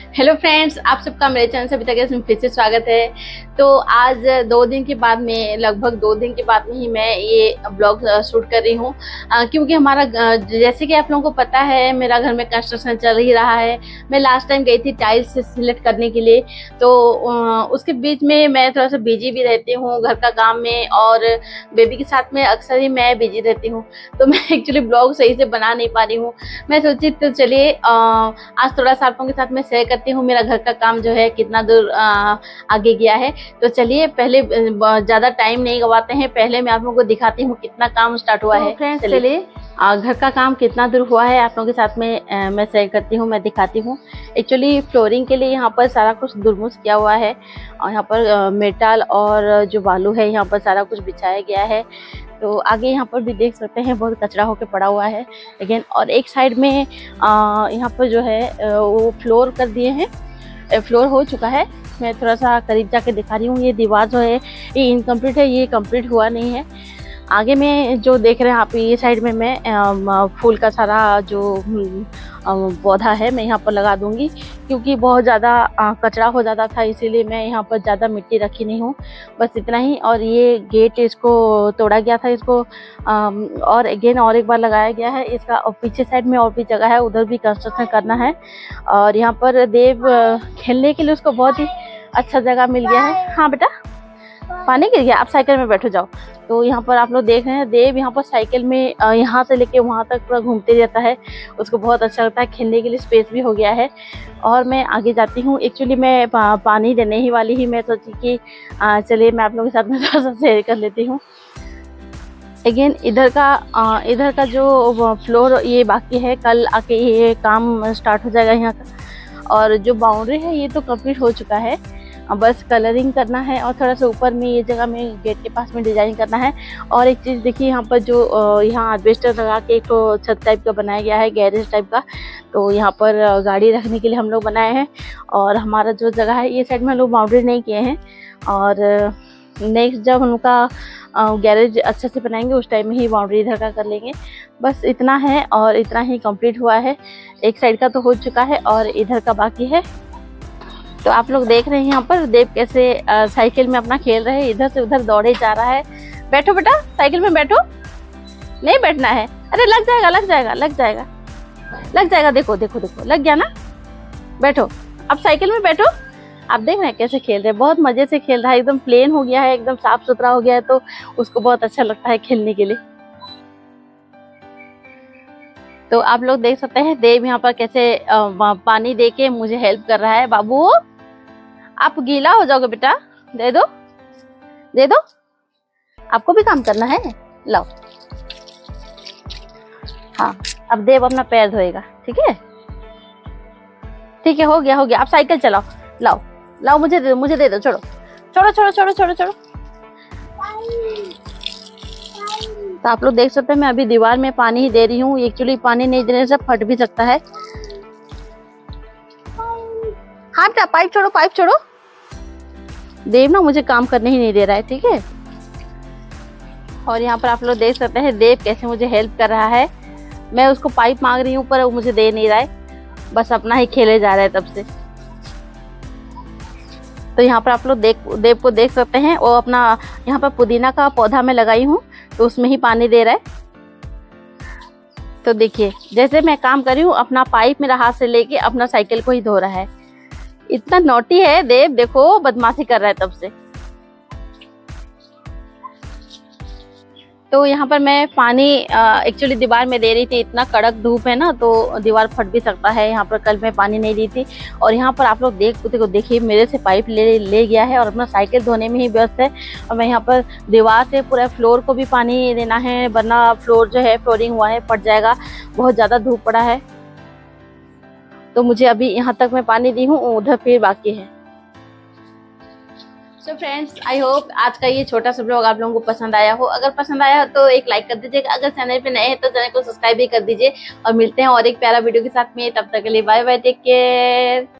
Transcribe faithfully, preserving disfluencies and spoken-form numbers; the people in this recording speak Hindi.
हेलो फ्रेंड्स, आप सबका मेरे चैनल से अभी तक इसमें फिर से स्वागत है। तो आज दो दिन के बाद में लगभग दो दिन के बाद में ही मैं ये ब्लॉग शूट कर रही हूँ, क्योंकि हमारा जैसे कि आप लोगों को पता है मेरा घर में कंस्ट्रक्शन चल ही रहा है। मैं लास्ट टाइम गई थी टाइल्स सिलेक्ट करने के लिए, तो उसके बीच में मैं थोड़ा सा बिजी भी रहती हूँ घर का काम में, और बेबी के साथ में अक्सर ही मैं बिजी रहती हूँ, तो मैं एक्चुअली ब्लॉग सही से बना नहीं पा रही हूँ। मैं सोची तो चलिए आज थोड़ा सा आप लोगों के साथ में शेयर करती हूँ मेरा घर का काम जो है कितना दूर आ, आगे गया है। तो चलिए पहले ज़्यादा टाइम नहीं गवाते हैं, पहले मैं आप लोगों को दिखाती हूँ कितना काम स्टार्ट हुआ है। फ्रेंड्स चलिए घर का काम कितना दूर हुआ है आप लोगों के साथ में आ, मैं शेयर करती हूँ, मैं दिखाती हूँ। एक्चुअली फ्लोरिंग के लिए यहाँ पर सारा कुछ दुरमुस किया हुआ है, और यहाँ पर मेटल और जो बालू है यहाँ पर सारा कुछ बिछाया गया है। तो आगे यहाँ पर भी देख सकते हैं बहुत कचरा होकर पड़ा हुआ है लेकिन, और एक साइड में यहाँ पर जो है वो फ्लोर कर दिए हैं, फ्लोर हो चुका है। मैं थोड़ा सा करीब जाके दिखा रही हूँ। ये दीवार जो है ये इनकम्प्लीट है, ये कंप्लीट हुआ नहीं है। आगे में जो देख रहे हैं आप, ये साइड में मैं फूल का सारा जो पौधा है मैं यहाँ पर लगा दूंगी, क्योंकि बहुत ज़्यादा कचरा हो जाता था, इसीलिए मैं यहाँ पर ज़्यादा मिट्टी रखी नहीं हूँ, बस इतना ही। और ये गेट इसको तोड़ा गया था, इसको और अगेन और एक बार लगाया गया है इसका, और पीछे साइड में और भी जगह है, उधर भी कंस्ट्रक्शन करना है। और यहाँ पर देव खेलने के लिए उसको बहुत ही अच्छा जगह मिल गया है। हाँ बेटा, पानी गिर गया, आप साइकिल में बैठो जाओ। तो यहाँ पर आप लोग देख रहे हैं देव यहाँ पर साइकिल में यहाँ से लेके वहाँ तक पूरा घूमते रहता है, उसको बहुत अच्छा लगता है, खेलने के लिए स्पेस भी हो गया है। और मैं आगे जाती हूँ। एक्चुअली मैं पा, पानी देने ही वाली ही, मैं सोची कि चलिए मैं आप लोगों के साथ में थोड़ा सा शेयर कर लेती हूँ। अगेन इधर का आ, इधर का जो फ्लोर ये बाकी है, कल आके ये काम स्टार्ट हो जाएगा यहाँ का। और जो बाउंड्री है ये तो कंप्लीट हो चुका है, बस कलरिंग करना है, और थोड़ा सा ऊपर में ये जगह में गेट के पास में डिजाइन करना है। और एक चीज़ देखिए, यहाँ पर जो यहाँ एस्बेस्टस लगा के एक तो छत टाइप का बनाया गया है, गैरेज टाइप का, तो यहाँ पर गाड़ी रखने के लिए हम लोग बनाए हैं। और हमारा जो जगह है ये साइड में हम लोग बाउंड्री नहीं किए हैं, और नेक्स्ट जब उनका गैरेज अच्छे से बनाएंगे उस टाइम में ही बाउंड्री इधर का कर लेंगे। बस इतना है, और इतना ही कंप्लीट हुआ है। एक साइड का तो हो चुका है और इधर का बाकी है। तो आप लोग देख रहे हैं यहाँ पर देव कैसे आ, साइकिल में अपना खेल रहे हैं, इधर से उधर दौड़े जा रहा है। बैठो बेटा, साइकिल में बैठो, नहीं बैठना है, अरे लग जाएगा लग जाएगा लग जाएगा लग जाएगा, देखो देखो देखो लग गया ना, बैठो अब साइकिल में बैठो। आप देख रहे हैं कैसे खेल रहे हैं, बहुत मजे से खेल रहा है, एकदम प्लेन हो गया है, एकदम साफ सुथरा हो गया है, तो उसको बहुत अच्छा लगता है खेलने के लिए। तो आप लोग देख सकते हैं देव यहाँ पर कैसे आ, पानी दे के मुझे हेल्प कर रहा है। बाबू आप गीला हो जाओगे बेटा, दे दो दे दो, आपको भी काम करना है, लाओ। हाँ अब देव अपना पैर धोएगा, ठीक है ठीक है, हो गया हो गया। आप साइकिल चलाओ, लाओ लाओ, मुझे दे दो मुझे दे दो, छोड़ो छोड़ो छोड़ो छोड़ो छोड़ो छोड़ो। तो आप लोग देख सकते हैं मैं अभी दीवार में पानी ही दे रही हूँ। एक्चुअली पानी नहीं देने से फट भी सकता है। हाँ बेटा, पाइप छोड़ो पाइप छोड़ो। देव ना मुझे काम करने ही नहीं दे रहा है, ठीक है। और यहाँ पर आप लोग देख सकते हैं देव कैसे मुझे हेल्प कर रहा है। मैं उसको पाइप मांग रही हूँ पर वो मुझे दे नहीं रहा है, बस अपना ही खेले जा रहा है तब से। तो यहाँ पर आप लोग देख देव को देख सकते हैं, वो अपना यहाँ पर पुदीना का पौधा मैं लगाई हूँ, तो उसमें ही पानी दे रहा है। तो देखिए जैसे मैं काम कर रही हूँ, अपना पाइप मेरा हाथ से लेके अपना साइकिल को ही धो रहा है। इतना नॉटी है देव, देखो बदमाशी कर रहा है तब से। तो यहाँ पर मैं पानी एक्चुअली दीवार में दे रही थी, इतना कड़क धूप है ना तो दीवार फट भी सकता है। यहाँ पर कल मैं पानी नहीं दी थी, और यहाँ पर आप लोग देख को देखिए मेरे से पाइप ले ले गया है और अपना साइकिल धोने में ही व्यस्त है। और मैं यहाँ पर दीवार से पूरा फ्लोर को भी पानी देना है, वरना फ्लोर जो है फ्लोरिंग हुआ है फट जाएगा, बहुत ज़्यादा धूप पड़ा है। तो मुझे अभी यहाँ तक मैं पानी दी हूँ, उधर फिर बाकी है। सो फ्रेंड्स, आई होप आज का ये छोटा सा ब्लॉग आप लोगों को पसंद आया हो। अगर पसंद आया हो तो एक लाइक कर दीजिएगा, अगर चैनल पे नए हैं तो चैनल को सब्सक्राइब भी कर दीजिए। और मिलते हैं और एक प्यारा वीडियो के साथ में, तब तक के लिए बाय बाय, टेक केयर।